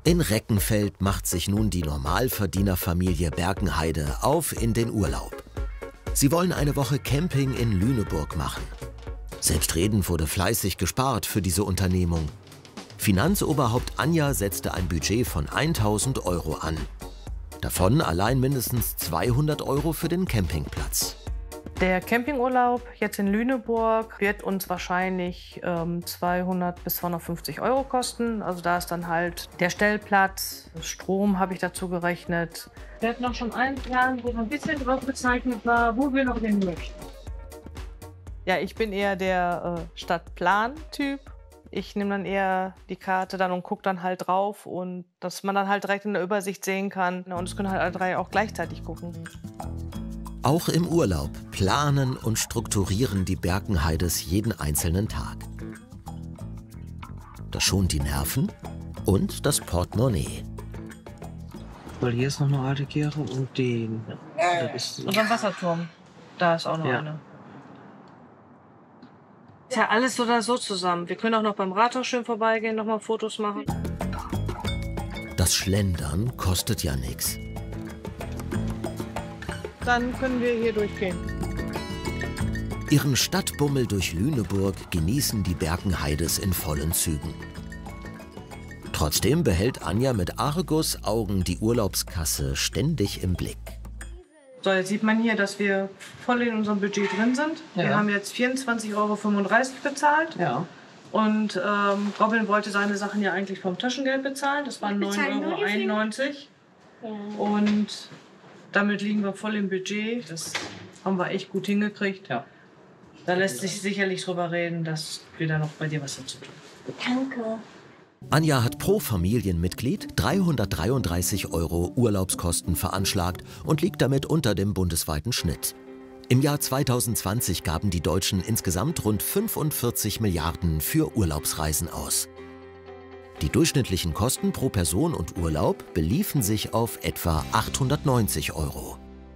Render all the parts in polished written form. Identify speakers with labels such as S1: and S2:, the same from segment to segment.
S1: In Reckenfeld macht sich nun die Normalverdienerfamilie Berkenheide auf in den Urlaub. Sie wollen eine Woche Camping in Lüneburg machen. Selbstredend wurde fleißig gespart für diese Unternehmung. Finanzoberhaupt Anja setzte ein Budget von 1.000 € an. Davon allein mindestens 200 € für den Campingplatz.
S2: Der Campingurlaub jetzt in Lüneburg wird uns wahrscheinlich 200 bis 250 € kosten. Also da ist dann halt der Stellplatz, Strom habe ich dazu gerechnet.
S3: Wir hatten auch schon einen Plan, wo ein bisschen drauf gezeichnet war, wo wir noch hin möchten.
S2: Ja, ich bin eher der Stadtplan-Typ. Ich nehme dann eher die Karte dann und gucke dann halt drauf und dass man dann halt direkt in der Übersicht sehen kann. Und es können halt alle drei auch gleichzeitig gucken.
S1: Auch im Urlaub planen und strukturieren die Berkenheides jeden einzelnen Tag. Das schont die Nerven und das Portemonnaie.
S4: Weil hier ist noch eine alte Kirche und den.
S2: Und ein Wasserturm. Da ist auch noch eine. Ist ja alles so oder so zusammen. Wir können auch noch beim Rathaus schön vorbeigehen, noch mal Fotos machen.
S1: Das Schlendern kostet ja nichts.
S2: Dann können wir hier durchgehen.
S1: Ihren Stadtbummel durch Lüneburg genießen die Berkenheides in vollen Zügen. Trotzdem behält Anja mit Argusaugen die Urlaubskasse ständig im Blick.
S2: So, jetzt sieht man hier, dass wir voll in unserem Budget drin sind. Ja. Wir haben jetzt 24,35 € bezahlt.
S4: Ja.
S2: Und Robin wollte seine Sachen ja eigentlich vom Taschengeld bezahlen. Das waren 9,91 €. Ja. Und damit liegen wir voll im Budget. Das haben wir echt gut hingekriegt. Ja. Da lässt sich sicherlich drüber reden, dass wir da noch bei dir was dazu tun.
S3: Danke.
S1: Anja hat pro Familienmitglied 333 € Urlaubskosten veranschlagt und liegt damit unter dem bundesweiten Schnitt. Im Jahr 2020 gaben die Deutschen insgesamt rund 45 Milliarden für Urlaubsreisen aus. Die durchschnittlichen Kosten pro Person und Urlaub beliefen sich auf etwa 890 €.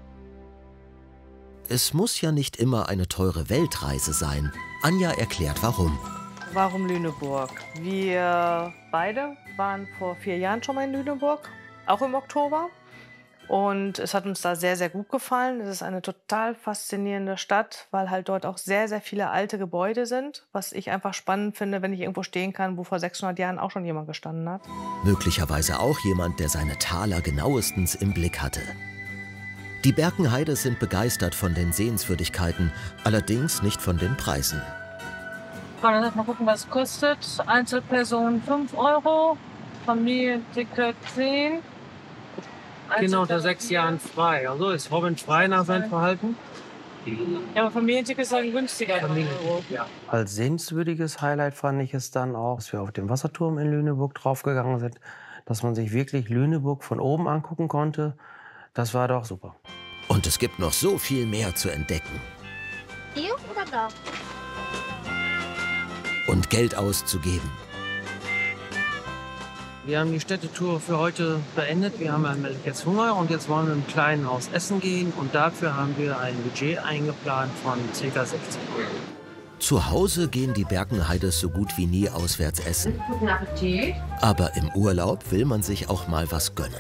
S1: Es muss ja nicht immer eine teure Weltreise sein. Anja erklärt warum.
S2: Warum Lüneburg? Wir beide waren vor 4 Jahren schon mal in Lüneburg, auch im Oktober. Und es hat uns da sehr, sehr gut gefallen. Es ist eine total faszinierende Stadt, weil halt dort auch sehr, sehr viele alte Gebäude sind. Was ich einfach spannend finde, wenn ich irgendwo stehen kann, wo vor 600 Jahren auch schon jemand gestanden hat.
S1: Möglicherweise auch jemand, der seine Taler genauestens im Blick hatte. Die Berkenheides sind begeistert von den Sehenswürdigkeiten, allerdings nicht von den Preisen.
S3: Mal gucken, was es kostet. Einzelperson 5 €, Familienticket 10.
S4: Genau, unter 6 Jahren frei. Also ist Robin frei nach seinem Verhalten?
S3: Ja, aber Familienticket ist dann günstiger.
S4: Ja. Als sehenswürdiges Highlight fand ich es dann auch, dass wir auf dem Wasserturm in Lüneburg draufgegangen sind, dass man sich wirklich Lüneburg von oben angucken konnte. Das war doch super.
S1: Und es gibt noch so viel mehr zu entdecken.
S3: Hier oder da?
S1: Und Geld auszugeben.
S4: Wir haben die Städtetour für heute beendet. Wir haben jetzt Hunger und jetzt wollen wir im Kleinen Haus essen gehen. Und dafür haben wir ein Budget eingeplant von ca. 60 €.
S1: Zu Hause gehen die Berkenheides so gut wie nie auswärts essen.
S3: Guten Appetit.
S1: Aber im Urlaub will man sich auch mal was gönnen.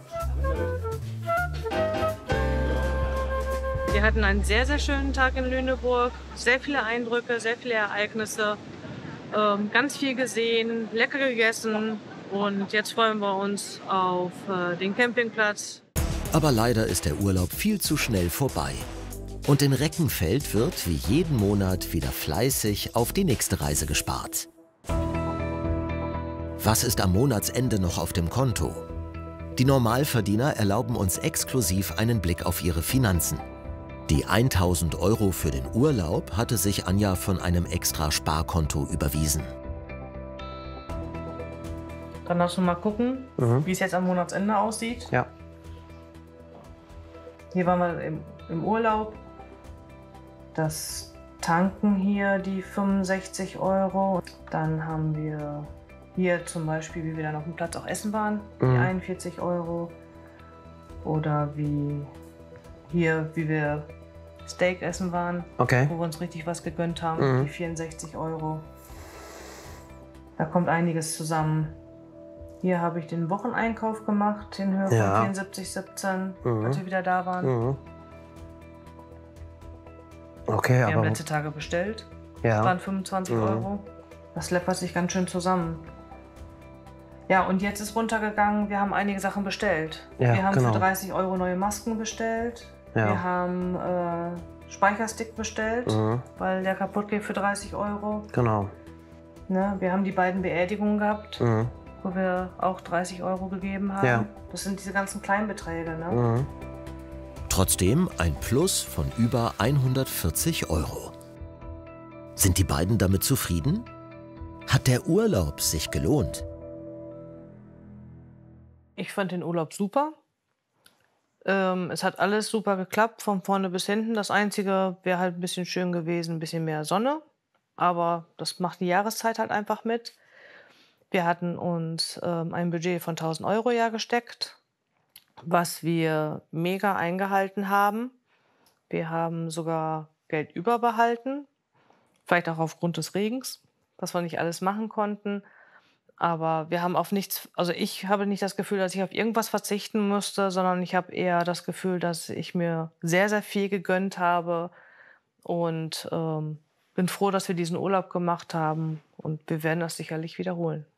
S2: Wir hatten einen sehr, sehr schönen Tag in Lüneburg. Sehr viele Eindrücke, sehr viele Ereignisse. Ganz viel gesehen, lecker gegessen. Und jetzt freuen wir uns auf den Campingplatz.
S1: Aber leider ist der Urlaub viel zu schnell vorbei. Und in Reckenfeld wird wie jeden Monat wieder fleißig auf die nächste Reise gespart. Was ist am Monatsende noch auf dem Konto? Die Normalverdiener erlauben uns exklusiv einen Blick auf ihre Finanzen. Die 1.000 € für den Urlaub hatte sich Anja von einem extra Sparkonto überwiesen.
S2: Dann darfst du mal gucken, wie es jetzt am Monatsende aussieht.
S4: Ja.
S2: Hier waren wir im Urlaub. Das Tanken hier, die 65 €. Dann haben wir hier zum Beispiel, wie wir dann auf dem Platz auch essen waren, die 41 €. Oder wie hier, wie wir Steak essen waren,
S4: okay,
S2: wo wir uns richtig was gegönnt haben, die 64 €. Da kommt einiges zusammen. Hier habe ich den Wocheneinkauf gemacht in Höhe von 74,17, als wir wieder da waren.
S4: Mhm. Okay,
S2: Wir haben
S4: aber
S2: letzte Tage bestellt.
S4: ja.
S2: Waren 25 Euro. Das läppert sich ganz schön zusammen. Ja, und jetzt ist runtergegangen, wir haben einige Sachen bestellt.
S4: Ja,
S2: Wir haben
S4: genau.
S2: für 30 Euro neue Masken bestellt.
S4: Ja.
S2: Wir haben Speicherstick bestellt,
S4: Mhm.
S2: weil der kaputt geht für 30 Euro.
S4: Genau.
S2: Ne? Wir haben die beiden Beerdigungen gehabt,
S4: Mhm.
S2: wo wir auch 30 Euro gegeben haben.
S4: Ja.
S2: Das sind diese ganzen Kleinbeträge. Ne?
S4: Mhm.
S1: Trotzdem ein Plus von über 140 Euro. Sind die beiden damit zufrieden? Hat der Urlaub sich gelohnt?
S2: Ich fand den Urlaub super. Es hat alles super geklappt, von vorne bis hinten. Das Einzige wäre halt ein bisschen schön gewesen, ein bisschen mehr Sonne. Aber das macht die Jahreszeit halt einfach mit. Wir hatten uns ein Budget von 1.000 Euro ja gesteckt, was wir mega eingehalten haben. Wir haben sogar Geld überbehalten, vielleicht auch aufgrund des Regens, dass wir nicht alles machen konnten. Aber wir haben auf nichts, also ich habe nicht das Gefühl, dass ich auf irgendwas verzichten musste, sondern ich habe eher das Gefühl, dass ich mir sehr, sehr viel gegönnt habe und bin froh, dass wir diesen Urlaub gemacht haben und wir werden das sicherlich wiederholen.